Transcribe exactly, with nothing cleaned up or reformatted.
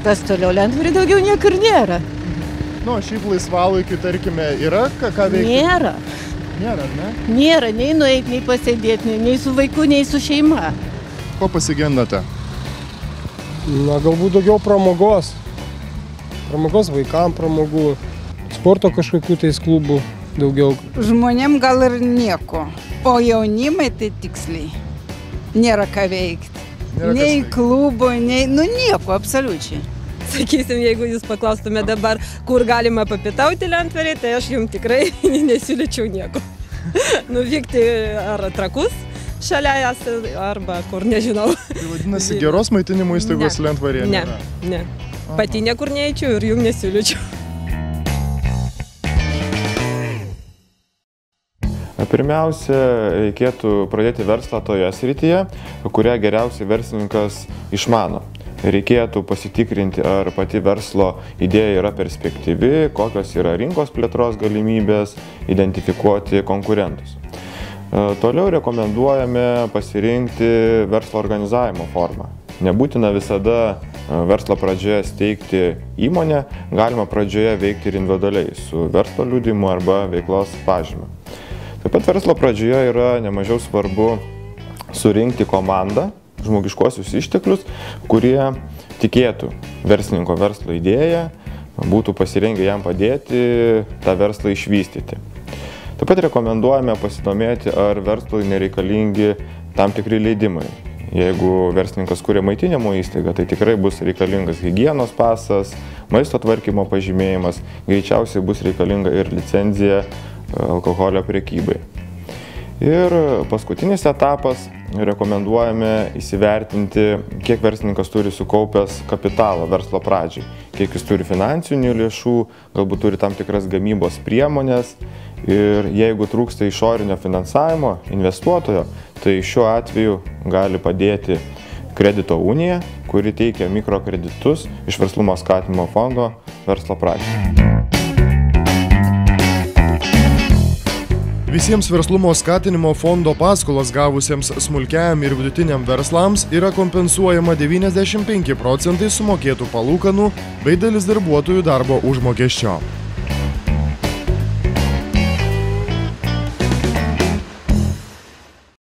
Kas toliau, Lentvaryje daugiau niekur nėra. Nu, šiaip laisvalaikiu, tarkime, yra ką, ką veikti? Nėra. Nėra, ne? Nėra, nei nueiti, nei pasėdėti, nei, nei su vaiku, nei su šeima. Ko pasigendate? Na, galbūt daugiau pramogos. Pramogos vaikam, pramogų. Sporto kažkokių tais klubų daugiau. Žmonėm gal ir nieko. O jaunimai tai tiksliai. Nėra ką veikti. Nėra nei klubo, nei, nu nieko, absoliučiai. Sakysim, jeigu jūs paklaustume dabar, kur galima papitauti Lentvaryje, tai aš jums tikrai nesiūlyčiau nieko. Nuvykti ar Trakus šalia jas, arba kur, nežinau. Tai vadinasi, geros maitinimo įstaigos Lentvaryje nėra? Ne, ne. Pati niekur neįčiau ir jums nesiūlyčiau. Pirmiausia, reikėtų pradėti verslą toje srityje, kurią geriausiai verslininkas išmano. Reikėtų pasitikrinti, ar pati verslo idėja yra perspektyvi, kokios yra rinkos plėtros galimybės, identifikuoti konkurentus. Toliau rekomenduojame pasirinkti verslo organizavimo formą. Nebūtina visada verslo pradžioje steigti įmonę, galima pradžioje veikti ir individualiai su verslo liudijimu arba veiklos pažyma. Taip pat verslo pradžioje yra nemažiau svarbu surinkti komandą, žmogiškuosius išteklius, kurie tikėtų verslininko verslo idėją, būtų pasirengę jam padėti tą verslą išvystyti. Taip pat rekomenduojame pasidomėti, ar verslui nereikalingi tam tikri leidimai. Jeigu verslininkas kuria maitinimo įstaigą, tai tikrai bus reikalingas higienos pasas, maisto tvarkymo pažymėjimas, greičiausiai bus reikalinga ir licenzija alkoholio prekybai. Ir paskutinis etapas, rekomenduojame įsivertinti, kiek verslininkas turi sukaupęs kapitalo verslo pradžiai, kiek jis turi finansinių lėšų, galbūt turi tam tikras gamybos priemonės ir jeigu trūksta išorinio finansavimo, investuotojo, tai šiuo atveju gali padėti kredito unija, kuri teikia mikrokreditus iš verslumo skatinimo fondo verslo pradžiai. Visiems verslumo skatinimo fondo paskolas gavusiems smulkiajam ir vidutiniam verslams yra kompensuojama devyniasdešimt penki procentai sumokėtų palūkanų bei dalis darbuotojų darbo užmokesčio.